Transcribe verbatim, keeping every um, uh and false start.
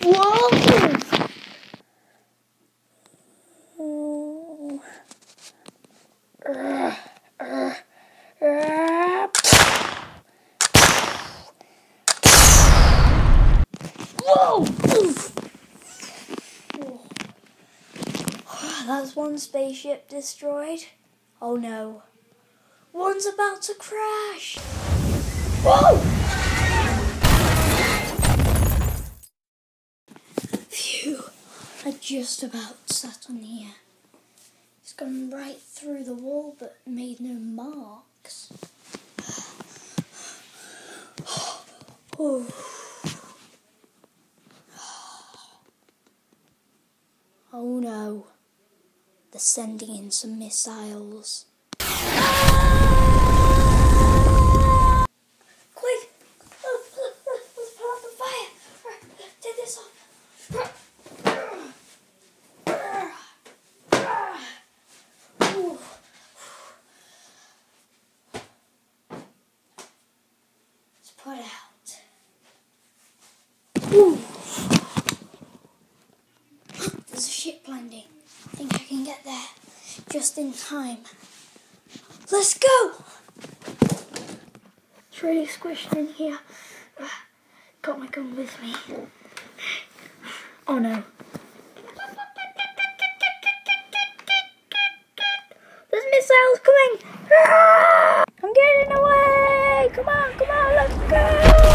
Whoa! Uh, uh, uh. Whoa! That's one spaceship destroyed. Oh no. One's about to crash. Whoa! Phew. I just about sat on here. It's gone right through the wall but made no marks. Oh. Oh no. They're sending in some missiles. Quick! Let's put out the fire! Take this off! Let's put out. Ooh. There's a ship landing. I think I can get there just in time. Let's go! It's really squished in here. Got my gun with me. Oh no. There's missiles coming! I'm getting away! Come on, come on, let's go!